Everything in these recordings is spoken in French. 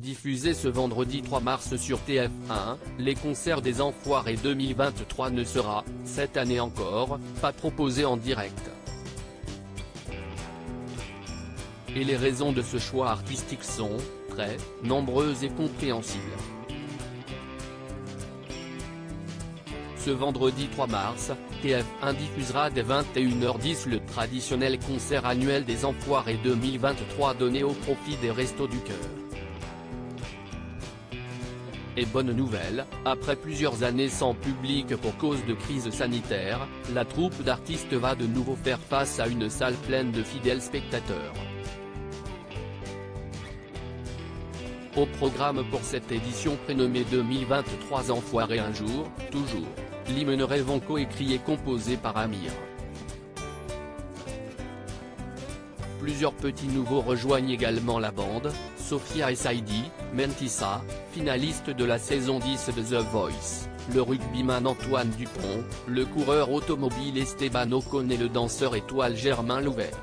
Diffusé ce vendredi 3 mars sur TF1, les concerts des Enfoirés 2023 ne sera, cette année encore, pas proposé en direct. Et les raisons de ce choix artistique sont, très, nombreuses et compréhensibles. Ce vendredi 3 mars, TF1 diffusera dès 21h10 le traditionnel concert annuel des Enfoirés 2023 donné au profit des Restos du Cœur. Et bonne nouvelle, après plusieurs années sans public pour cause de crise sanitaire, la troupe d'artistes va de nouveau faire face à une salle pleine de fidèles spectateurs. Au programme pour cette édition prénommée 2023 Enfoirés un jour, toujours, l'hymne Rêvons coécrit et composé par Amir. Plusieurs petits nouveaux rejoignent également la bande, Sophia et Saïdi, Mentissa, finaliste de la saison 10 de The Voice, le rugbyman Antoine Dupont, le coureur automobile Esteban Ocon et le danseur étoile Germain Louvert.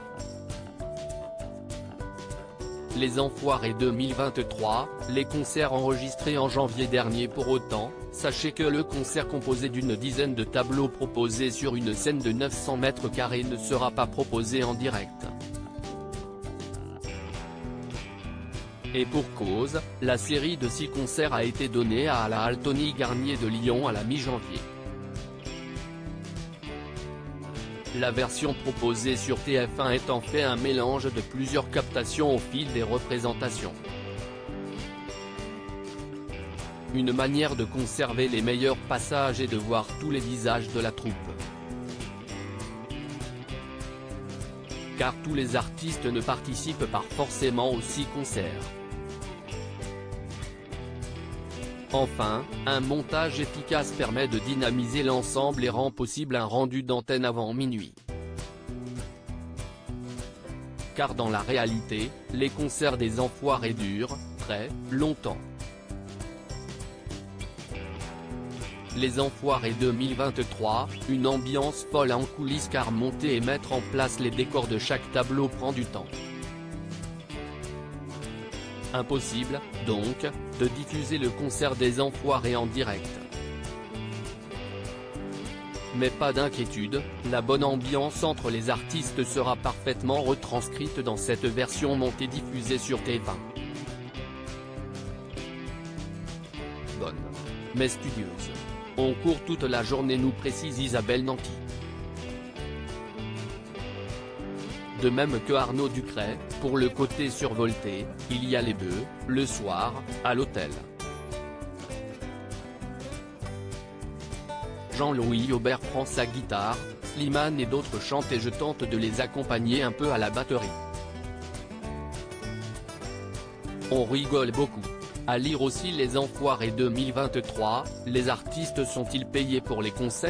Les Enfoirés 2023, les concerts enregistrés en janvier dernier. Pour autant, sachez que le concert composé d'une dizaine de tableaux proposés sur une scène de 900 mètres carrés ne sera pas proposé en direct. Et pour cause, la série de 6 concerts a été donnée à la halle Tony Garnier de Lyon à la mi-janvier. La version proposée sur TF1 est en fait un mélange de plusieurs captations au fil des représentations. Une manière de conserver les meilleurs passages et de voir tous les visages de la troupe. Car tous les artistes ne participent pas forcément aux 6 concerts. Enfin, un montage efficace permet de dynamiser l'ensemble et rend possible un rendu d'antenne avant minuit. Car dans la réalité, les concerts des Enfoirés durent, très, longtemps. Les Enfoirés 2023, une ambiance folle en coulisses car monter et mettre en place les décors de chaque tableau prend du temps. Impossible, donc, de diffuser le concert des Enfoirés en direct. Mais pas d'inquiétude, la bonne ambiance entre les artistes sera parfaitement retranscrite dans cette version montée diffusée sur TF1. Bonne, mais studieuse. On court toute la journée, nous précise Isabelle Nanty. De même que Arnaud Ducret, pour le côté survolté, il y a les bœufs, le soir, à l'hôtel. Jean-Louis Aubert prend sa guitare, Slimane et d'autres chantent et je tente de les accompagner un peu à la batterie. On rigole beaucoup. À lire aussi les Enfoirés 2023, les artistes sont-ils payés pour les concerts ?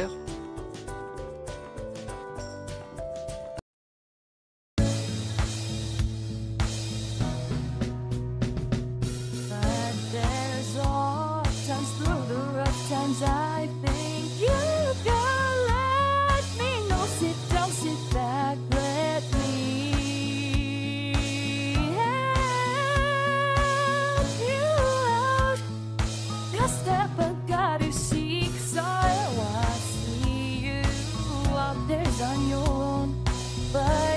On your own, but